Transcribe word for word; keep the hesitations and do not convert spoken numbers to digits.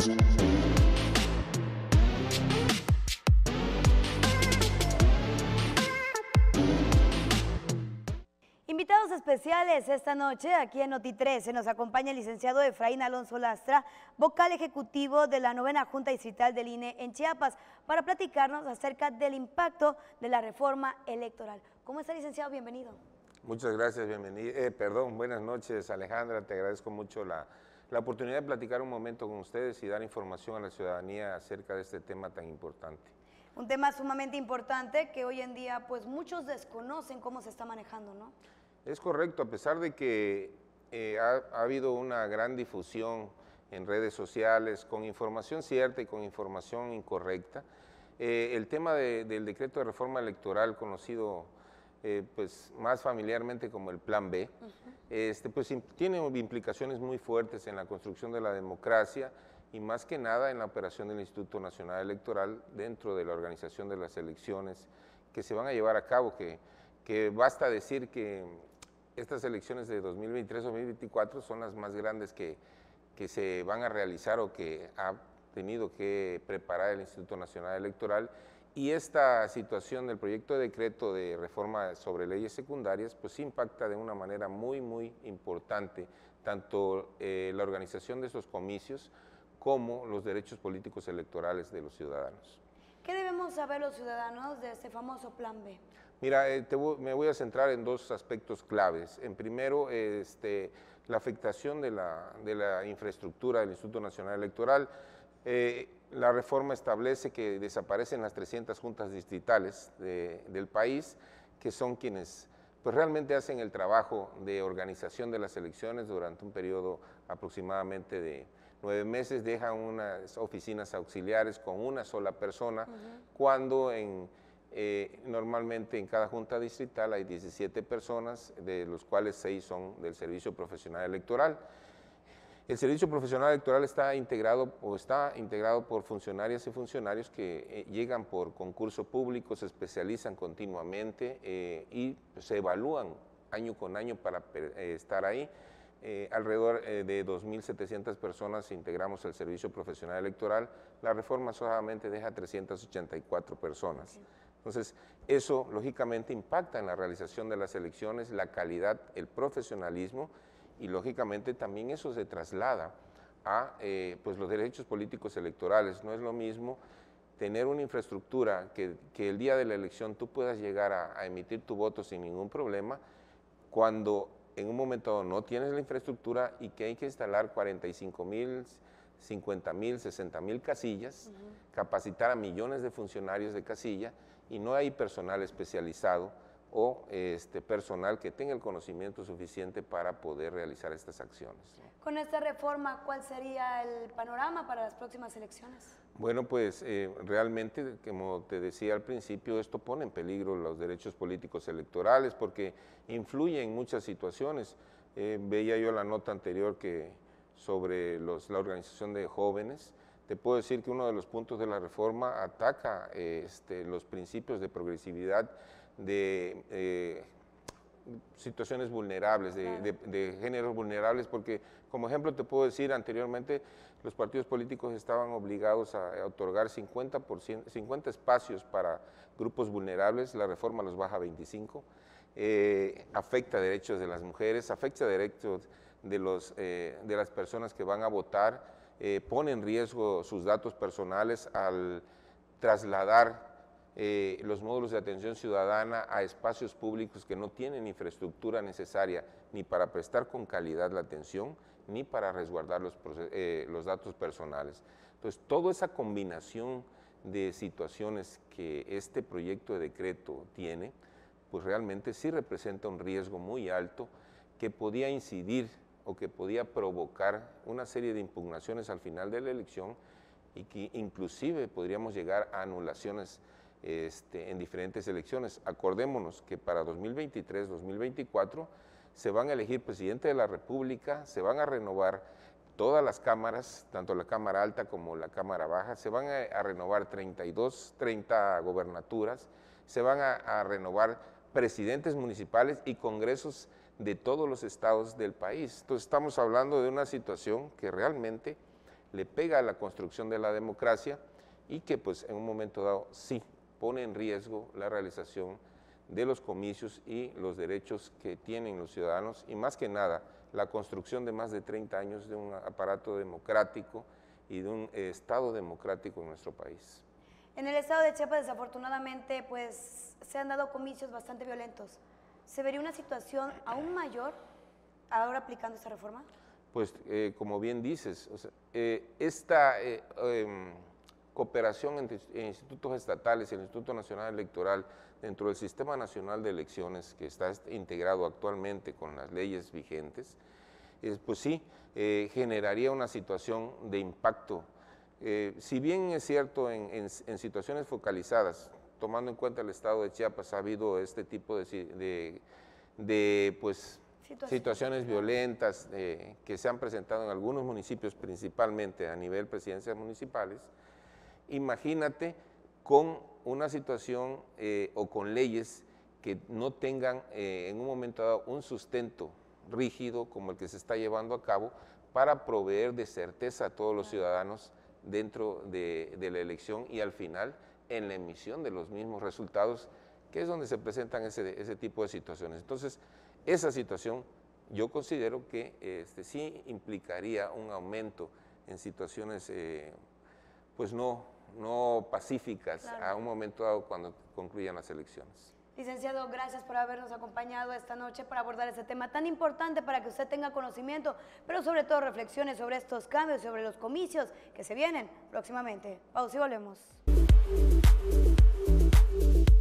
Invitados especiales esta noche aquí en Noti trece nos acompaña el licenciado Efraín Alonso Lastra, vocal ejecutivo de la novena Junta Distrital del I N E en Chiapas, para platicarnos acerca del impacto de la reforma electoral. ¿Cómo está, licenciado? Bienvenido. Muchas gracias, bienvenido. Eh, perdón, buenas noches, Alejandra, te agradezco mucho la, la oportunidad de platicar un momento con ustedes y dar información a la ciudadanía acerca de este tema tan importante. Un tema sumamente importante que hoy en día pues muchos desconocen cómo se está manejando, ¿no? Es correcto, a pesar de que eh, ha, ha habido una gran difusión en redes sociales con información cierta y con información incorrecta, eh, el tema de, del decreto de reforma electoral conocido eh, pues, más familiarmente como el Plan B, uh-huh. este, pues, tiene implicaciones muy fuertes en la construcción de la democracia y más que nada en la operación del Instituto Nacional Electoral dentro de la organización de las elecciones que se van a llevar a cabo, que, que basta decir que estas elecciones de dos mil veintitrés dos mil veinticuatro son las más grandes que, que se van a realizar o que ha tenido que preparar el Instituto Nacional Electoral, y esta situación del proyecto de decreto de reforma sobre leyes secundarias pues impacta de una manera muy muy importante tanto eh, la organización de estos comicios como los derechos políticos electorales de los ciudadanos. ¿Qué debemos saber los ciudadanos de este famoso Plan B? Mira, eh, te voy, me voy a centrar en dos aspectos claves. En primero, este, la afectación de la, de la infraestructura del Instituto Nacional Electoral. Eh, la reforma establece que desaparecen las trescientas juntas distritales de, del país, que son quienes pues, realmente hacen el trabajo de organización de las elecciones durante un periodo aproximadamente de nueve meses, dejan unas oficinas auxiliares con una sola persona, uh-huh. cuando en... Eh, normalmente en cada junta distrital hay diecisiete personas, de los cuales seis son del Servicio Profesional Electoral. El Servicio Profesional Electoral está integrado o está integrado por funcionarias y funcionarios que eh, llegan por concurso público, se especializan continuamente eh, y se evalúan año con año para eh, estar ahí. Eh, alrededor eh, de dos mil setecientas personas integramos el Servicio Profesional Electoral. La reforma solamente deja trescientas ochenta y cuatro personas. Okay. Entonces, eso lógicamente impacta en la realización de las elecciones, la calidad, el profesionalismo, y lógicamente también eso se traslada a eh, pues los derechos políticos electorales. No es lo mismo tener una infraestructura que, que el día de la elección tú puedas llegar a, a emitir tu voto sin ningún problema, cuando en un momento no tienes la infraestructura y que hay que instalar cuarenta y cinco mil, cincuenta mil, sesenta mil casillas, uh-huh. capacitar a millones de funcionarios de casilla, y no hay personal especializado o este, personal que tenga el conocimiento suficiente para poder realizar estas acciones. Con esta reforma, ¿cuál sería el panorama para las próximas elecciones? Bueno, pues eh, realmente, como te decía al principio, esto pone en peligro los derechos políticos electorales porque influye en muchas situaciones. Eh, veía yo la nota anterior que sobre los, la organización de jóvenes. Te puedo decir que uno de los puntos de la reforma ataca eh, este, los principios de progresividad de eh, situaciones vulnerables, de, de, de géneros vulnerables, porque como ejemplo te puedo decir, anteriormente los partidos políticos estaban obligados a, a otorgar cincuenta, por ciento, cincuenta espacios para grupos vulnerables, la reforma los baja a veinticinco, eh, afecta derechos de las mujeres, afecta derechos de, los, eh, de las personas que van a votar, eh, pone en riesgo sus datos personales al trasladar Eh, los módulos de atención ciudadana a espacios públicos que no tienen infraestructura necesaria ni para prestar con calidad la atención, ni para resguardar los, eh, los datos personales. Entonces, toda esa combinación de situaciones que este proyecto de decreto tiene, pues realmente sí representa un riesgo muy alto que podía incidir o que podía provocar una serie de impugnaciones al final de la elección y que inclusive podríamos llegar a anulaciones Este, en diferentes elecciones. Acordémonos que para dos mil veintitrés dos mil veinticuatro se van a elegir presidente de la República, se van a renovar todas las cámaras, tanto la Cámara Alta como la Cámara Baja, se van a, a renovar treinta y dos, treinta gobernaturas, se van a, a renovar presidentes municipales y congresos de todos los estados del país. Entonces estamos hablando de una situación que realmente le pega a la construcción de la democracia y que pues en un momento dado sí pone en riesgo la realización de los comicios y los derechos que tienen los ciudadanos y más que nada la construcción de más de treinta años de un aparato democrático y de un eh, Estado democrático en nuestro país. En el estado de Chiapas desafortunadamente pues se han dado comicios bastante violentos. ¿Se vería una situación aún mayor ahora aplicando esta reforma? Pues eh, como bien dices, o sea, eh, esta eh, eh, cooperación entre institutos estatales y el Instituto Nacional Electoral dentro del Sistema Nacional de Elecciones que está integrado actualmente con las leyes vigentes, eh, pues sí, eh, generaría una situación de impacto. Eh, si bien es cierto en, en, en situaciones focalizadas, tomando en cuenta el estado de Chiapas, ha habido este tipo de, de, de pues, situaciones, situaciones violentas eh, que se han presentado en algunos municipios, principalmente a nivel presidencias municipales. Imagínate con una situación eh, o con leyes que no tengan eh, en un momento dado un sustento rígido como el que se está llevando a cabo para proveer de certeza a todos los ciudadanos dentro de, de la elección y al final en la emisión de los mismos resultados, que es donde se presentan ese, ese tipo de situaciones. Entonces, esa situación yo considero que este, sí implicaría un aumento en situaciones eh, pues no, no pacíficas claro. a un momento dado cuando concluyan las elecciones. Licenciado, gracias por habernos acompañado esta noche para abordar este tema tan importante para que usted tenga conocimiento, pero sobre todo reflexiones sobre estos cambios, sobre los comicios que se vienen próximamente. Pausa y volvemos.